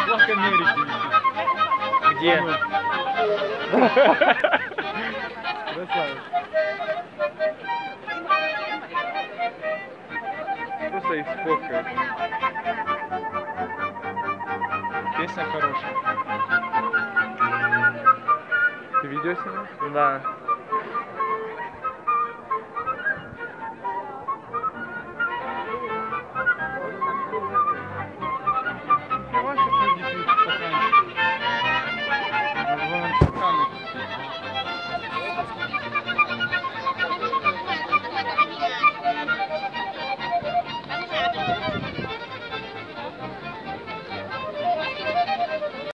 Флаг Америки висит. Где? Красавец. Просто их сфоткает. Песня хорошая. Ты видео снимаешь? Да.